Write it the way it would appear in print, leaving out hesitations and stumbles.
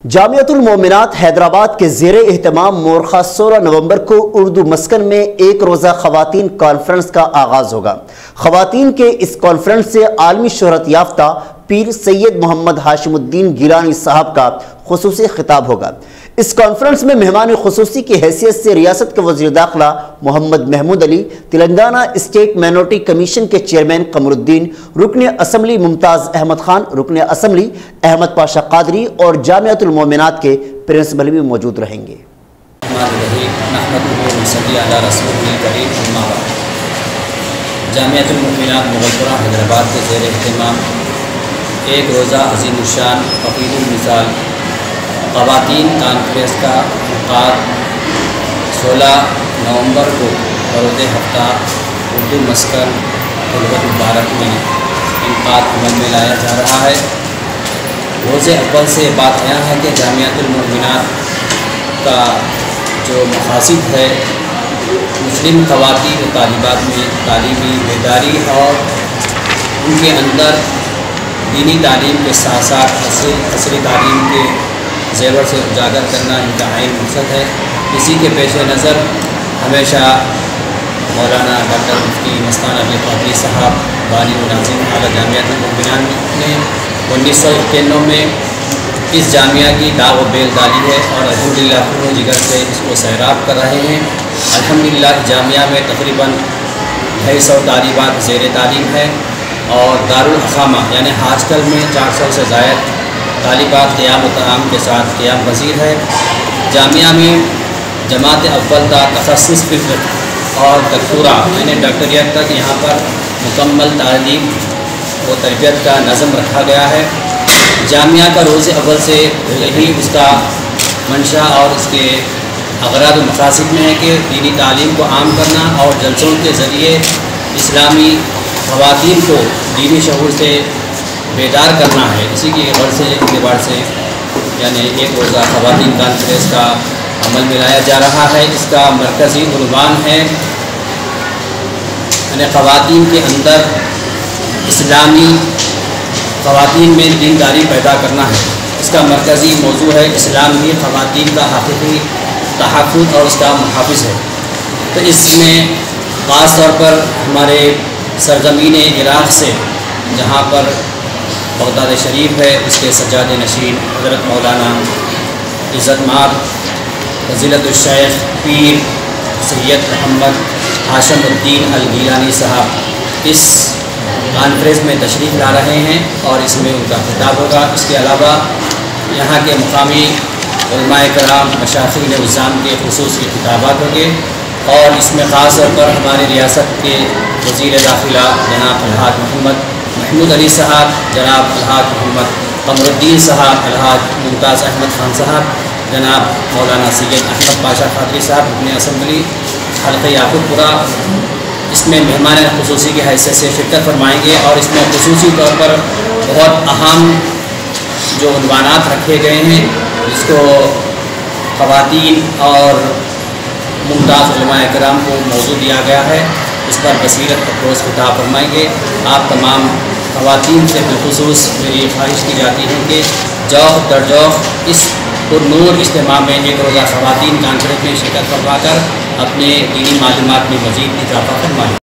جامعۃ المومنات حیدرآباد کے زیر اہتمام مورخہ 16 نومبر کو اردو مسکن میں ایک روزہ خواتین کانفرنس کا آغاز ہوگا۔ خواتین کے اس کانفرنس سے عالمی شہرت یافتہ پیر سید محمد ہاشم الدین گیلانی صاحب کا خصوصی خطاب ہوگا۔ اس کانفرنس میں مہمان خصوصی کی حیثیت سے ریاست کے وزیر داخلہ Mohammed Mahmood Ali, Telangana state minority commission کے چیئرمین قمر الدین، رکن اسمبلی ممتاز احمد خان، رکن اسمبلی احمد پاشا قادری اور جامعۃ المومنات کے پرنسپل بھی موجود رہیں گے۔ جامعۃ المومنات مغل پورہ حیدرآباد کے زیر اہتمام ایک روزہ عظیم الشان فقیر المثال خواتین کانفرنس کا انعقاد 16 نومبر کو بروز ہفتہ اردو مسکن خلوت مبارک میں انعقاد عمل میں لایا جا رہا ہے۔ روز اول سے بات یہاں ہے کہ جامعۃ المومنات کا جو مقاصد ہے مسلم خواتین و طالبات میں تعلیمی بیداری اور ان کے اندر دینی تعلیم کے ساتھ ساتھ عصری تعلیم کے زیور سے اجاگر کرنا ان کا عین مقصد ہے۔ اسی کے پیش نظر ہمیشہ مولانا ڈاکٹر مفتی مستان علی قادری صاحب بانی و ناظم اعلیٰ جامعۃ المومنات نے 1991 میں اس جامعہ کی داغ و بیل ڈالی ہے اور الحمدللہ خون جگر سے اس کو سیراب کر رہے ہیں۔ الحمدللہ جامعہ میں تقریباً 250 طالبات زیر تعلیم ہے اور دارالحکامہ یعنی آج کل میں 400 سے زائد طالبات قیام و تعام کے ساتھ قیام پذیر ہے۔ جامعہ میں جماعت اول تا تخصص فکر اور دکتورا یعنی ڈاکٹریٹ تک یہاں پر مکمل تعلیم و تربیت کا نظم رکھا گیا ہے۔ جامعہ کا روز اول سے یہی اس کا منشا اور اس کے اغراض و مقاصد میں ہے کہ دینی تعلیم کو عام کرنا اور جلسوں کے ذریعے اسلامی خواتین کو دینی شعور سے بیدار کرنا ہے۔ اسی کی غرض سے اعتبار سے یعنی ایک روزہ خواتین کانفرنس کا عمل میں لایا جا رہا ہے۔ اس کا مرکزی عنوان ہے یعنی خواتین کے اندر اسلامی خواتین میں دینداری پیدا کرنا ہے۔ اس کا مرکزی موضوع ہے اسلام ہی خواتین کا حقیقی تحفظ اور اس کا محافظ ہے۔ تو اس میں خاص طور پر ہمارے سرزمین عراق سے جہاں پر بغداد شریف ہے اس کے سجاد نشین حضرت مولانا عزت مآب فضیلت الشیخ پیر سید محمد ہاشم الدین الگیلانی صاحب اس کانفرنس میں تشریف لا رہے ہیں اور اس میں ان کا خطاب ہوگا۔ اس کے علاوہ یہاں کے مقامی علماء کرام مشائخین نظام کے خصوصی خطابات ہوں گے اور اس میں خاص طور پر ہماری ریاست کے وزیر داخلہ جناب الحاج محمد محمود علی صاحب، جناب الحاج محمد قمر الدین صاحب، الحاج ممتاز احمد خان صاحب، جناب مولانا سید احمد پاشا قادری صاحب رکن اسمبلی حلقہ یعقوب پورہ اس میں مہمان خصوصی کی حیثیت سے شرکت فرمائیں گے اور اس میں خصوصی طور پر بہت اہم جو عنوانات رکھے گئے ہیں جس کو خواتین اور ممتاز علماء کرام کو موضوع دیا گیا ہے، اس پر بصیرت افروز خطاب فرمائیں گے۔ آپ تمام خواتین سے بالخصوص میری خواہش کی جاتی ہے کہ جوق در جوق اس پرنور اجتماع میں ایک روزہ خواتین کانفرنس میں شرکت فرما کر اپنے دینی معلومات میں مزید اضافہ فرمائیں۔